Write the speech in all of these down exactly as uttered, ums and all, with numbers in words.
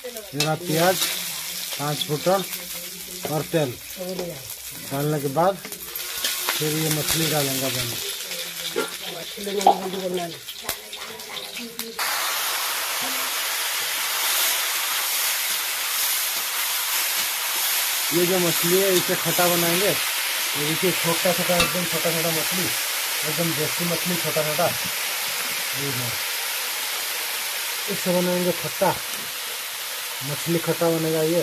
जरा प्याज, पाँच फुटन और तेल डालने के बाद फिर ये मछली डालूंगा बन ये जो मछली है इसे खट्टा बनाएंगे। ये देखिए छोटा छोटा एकदम छोटा छोटा मछली, एकदम देसी मछली छोटा छोटा, इससे बनाएंगे खट्टा। मछली खट्टा बनेगा ये।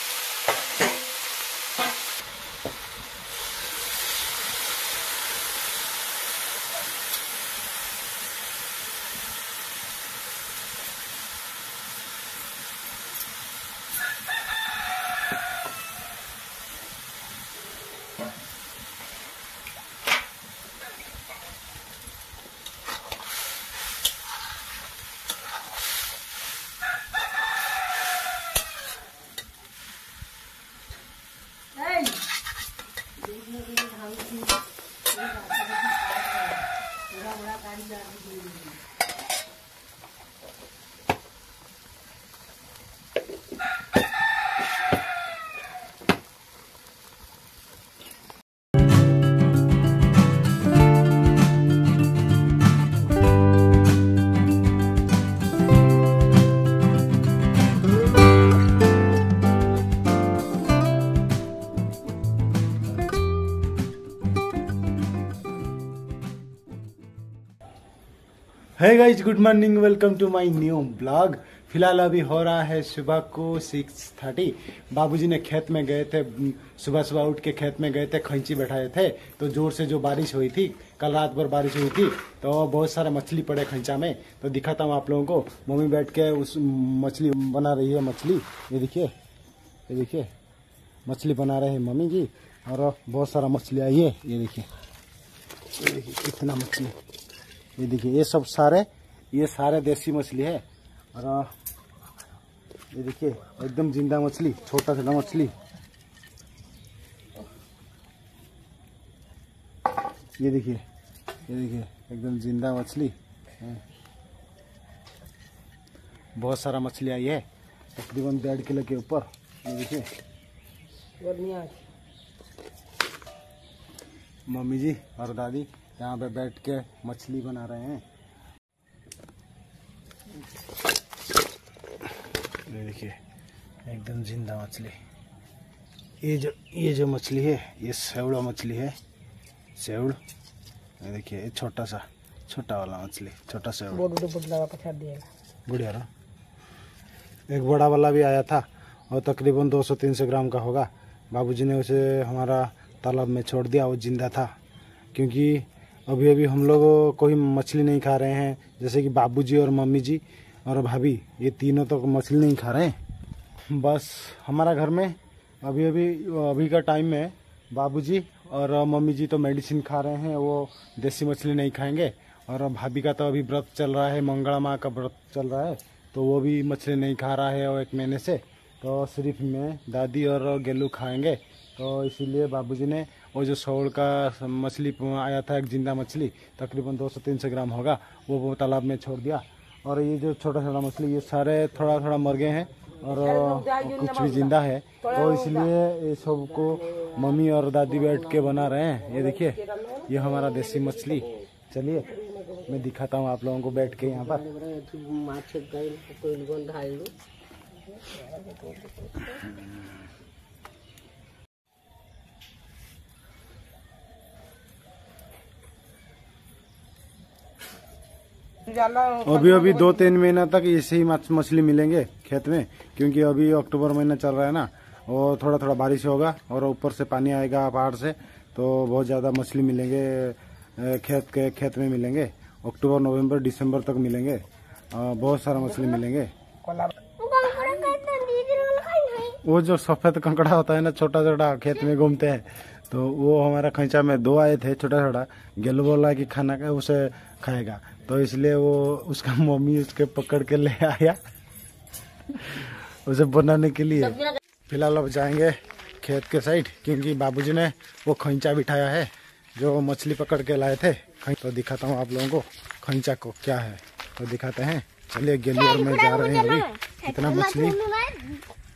Hi guys, good morning, welcome to my new blog. फिलहाल अभी हो रहा है सुबह को सिक्स थर्टी। बाबूजी ने खेत में गए थे, सुबह सुबह उठ के खेत में गए थे, खैंची बैठाए थे। तो जोर से जो बारिश हुई थी, कल रात भर बारिश हुई थी, तो बहुत सारे मछली पड़े खैंचा में। तो दिखाता हूँ आप लोगों को। मम्मी बैठ के उस मछली बना रही है। मछली ये देखिए, ये देखिए मछली बना रहे हैं मम्मी जी। और बहुत सारा मछली आई है। ये देखिए, ये देखिए कितना मछली। ये देखिए ये सब सारे ये सारे देसी मछली है। और ये देखिए एकदम जिंदा मछली, छोटा छोटा मछली। ये देखिए, ये देखिए एकदम जिंदा मछली। बहुत सारा मछली आई है, तकरीबन डेढ़ किलो के ऊपर। ये देखिए मम्मी जी और दादी यहाँ पे बैठ के मछली बना रहे हैं। ये देखिए एकदम जिंदा मछली। ये जो ये जो मछली है, ये सेवड़ा मछली है, सेवड़। ये देखिए ये छोटा सा छोटा वाला मछली, छोटा सेवड़। गुड़िया रा एक बड़ा वाला भी आया था, और तकरीबन दो सौ तीन सौ ग्राम का होगा। बाबूजी ने उसे हमारा तालाब में छोड़ दिया, वो जिंदा था। क्योंकि अभी अभी हम लोग कोई मछली नहीं खा रहे हैं, जैसे कि बाबूजी और मम्मी जी और भाभी, ये तीनों तो मछली नहीं खा रहे हैं। बस हमारा घर में अभी अभी अभी का टाइम में बाबूजी और मम्मी जी तो मेडिसिन खा रहे हैं, वो देसी मछली नहीं खाएंगे। और भाभी का तो अभी व्रत चल रहा है, मंगला माँ का व्रत चल रहा है, तो वो भी मछली नहीं खा रहा है और एक महीने से। तो सिर्फ मैं, दादी और गेलू खाएंगे। तो इसीलिए बाबूजी ने वो जो सौड़ का मछली आया था, एक जिंदा मछली, तकरीबन दो सौ तीन सौ ग्राम होगा, वो वो तालाब में छोड़ दिया। और ये जो छोटा छोटा मछली, ये सारे थोड़ा थोड़ा मर गए हैं और कुछ भी जिंदा है। तो इसलिए ये सब को मम्मी और दादी बैठ के बना रहे हैं। ये देखिए ये हमारा देसी मछली। चलिए मैं दिखाता हूँ आप लोगों को बैठ के यहाँ पर। अभी अभी दो तीन महीना तक ऐसे ही मछली मिलेंगे खेत में, क्योंकि अभी अक्टूबर महीना चल रहा है ना, और थोड़ा थोड़ा बारिश होगा और ऊपर से पानी आएगा पहाड़ से, तो बहुत ज़्यादा मछली मिलेंगे खेत के खेत में मिलेंगे। अक्टूबर नवंबर दिसंबर तक मिलेंगे, बहुत सारा मछली मिलेंगे। वो जो सफेद कंकड़ा होता है ना, छोटा छोटा खेत में घूमते हैं, तो वो हमारा खैंचा में दो आए थे छोटा छोटा। गेलू बोला कि खाना का उसे खाएगा, तो इसलिए वो उसका मम्मी उसके पकड़ के ले आया उसे बनाने के लिए। फिलहाल अब जाएंगे खेत के साइड, क्योंकि बाबूजी ने वो खैंचा बिठाया है जो मछली पकड़ के लाए थे। तो दिखाता हूँ आप लोगों को खैंचा को क्या है, तो दिखाते हैं। चलिए गेलू और मैं जा रहे हैं अभी। कितना मछली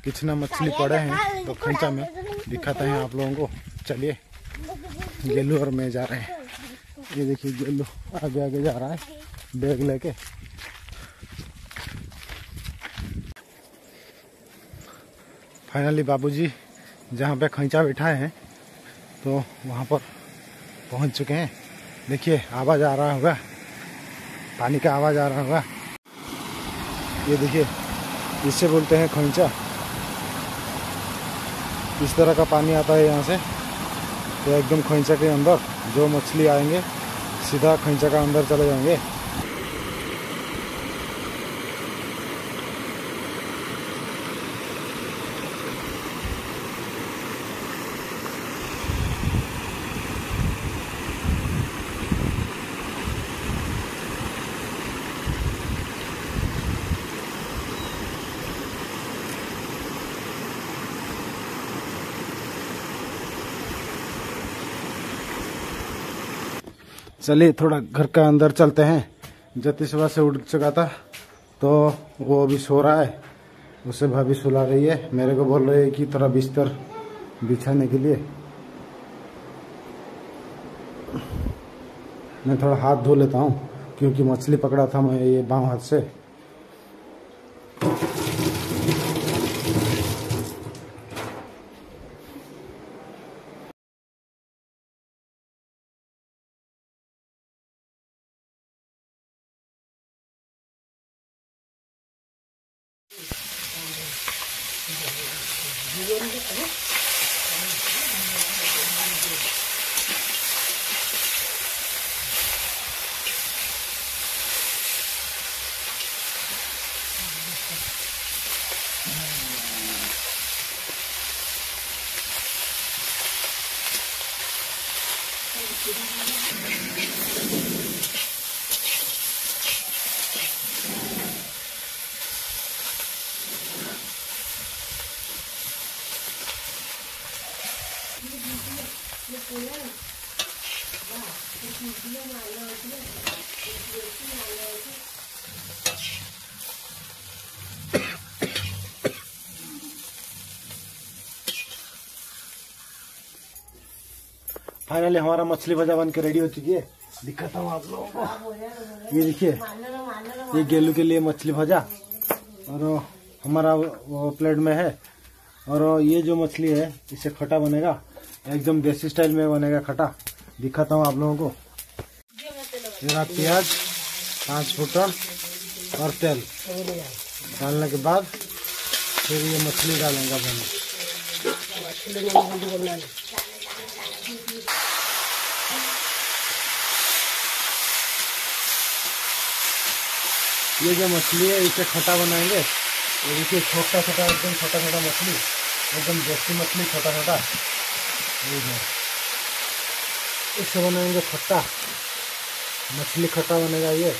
कितना मछली पड़े हैं तो खंचा में दिखाते हैं आप लोगों को। चलिए, गेलू और मैं जा रहे हैं। ये देखिए गेलू आगे आगे जा रहा है बैग लेके। फाइनली बाबूजी जहाँ पे खंचा बिठाए हैं तो वहाँ पर पहुँच चुके हैं। देखिए आवाज़ आ रहा होगा, पानी का आवाज़ आ रहा होगा। ये देखिए इससे बोलते हैं खंचा। इस तरह का पानी आता है यहाँ से, तो एकदम खंचा के अंदर जो मछली आएंगे सीधा खंचा का अंदर चले जाएंगे। चलिए थोड़ा घर का अंदर चलते हैं। जति सुबह से उठ चुका था तो वो अभी सो रहा है, उसे भाभी सुला रही है। मेरे को बोल रही है कि थोड़ा बिस्तर बिछाने के लिए। मैं थोड़ा हाथ धो लेता हूँ क्योंकि मछली पकड़ा था मैं ये बाँव हाथ से। फाइनली हमारा मछली भजा बन के रेडी हो चुकी है। दिखाता हूँ आप लोगों को। ये देखिए ये गेलू के लिए मछली भजा और हमारा वो प्लेट में है। और ये जो मछली है इसे खटा बनेगा, एकदम देसी स्टाइल में बनेगा खटा। दिखाता हूँ आप लोगों को। मेरा प्याज, पाँच फुटन और तेल डालने के बाद फिर ये मछली डालेंगे बने। ये जो मछली है इसे खटा बनाएंगे। ये देखिए छोटा छोटा एकदम छोटा छोटा मछली, एकदम देसी मछली छोटा छोटा। इसे बनाएंगे खट्टा, मछली खट्टा बनेगा ये।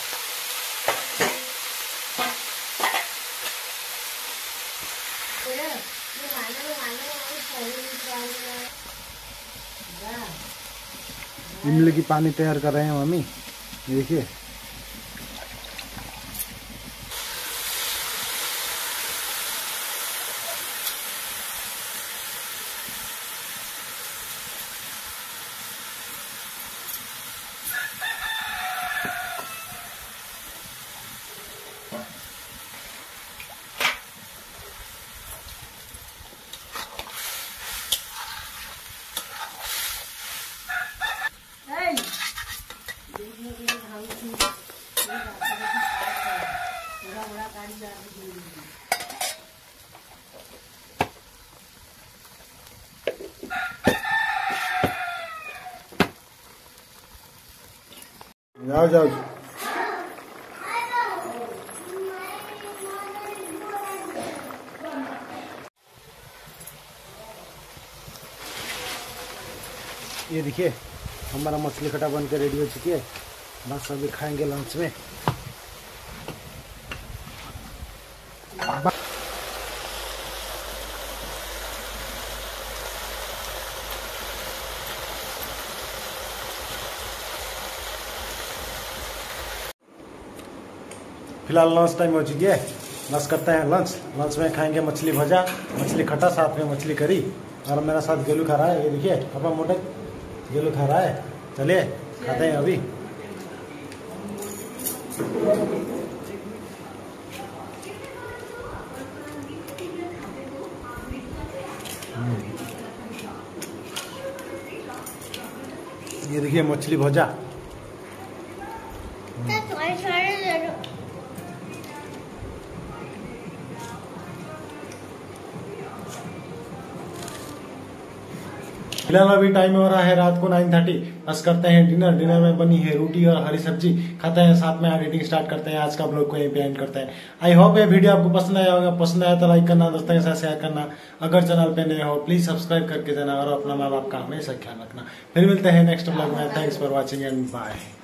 इमली की पानी तैयार कर रहे हैं मम्मी। ये देखिए जाओ जाओ। ये देखिए हमारा मछली खटा बन के रेडी हो चुकी है। बस अभी खाएंगे लंच में। फिलहाल लंच टाइम हो चुकी है। बस करते हैं लंच। लंच में खाएंगे मछली भजा, मछली खट्टा, साथ में मछली करी। और मेरा साथ गेलू खा रहा है, ये देखिए पापा मोटे गेलू खा रहा है। चलिए खाते हैं अभी। ये देखिए मछली भजा। फिलहाल अभी टाइम हो रहा है रात को नाइन थर्टी। बस करते हैं डिनर। डिनर में बनी है रोटी और हरी सब्जी। खाते हैं, साथ में एडिटिंग स्टार्ट करते हैं। आज का ब्लॉग को यहीं पे एंड करते हैं। आई होप ये वीडियो आपको पसंद आया होगा। पसंद आया तो लाइक करना, दोस्तों के साथ शेयर करना। अगर चैनल पे नए हो प्लीज सब्सक्राइब करके देना और अपना माँ बाप का हमेशा ख्याल रखना। फिर मिलते हैं नेक्स्ट ब्लॉग में। Thanks for watching and bye.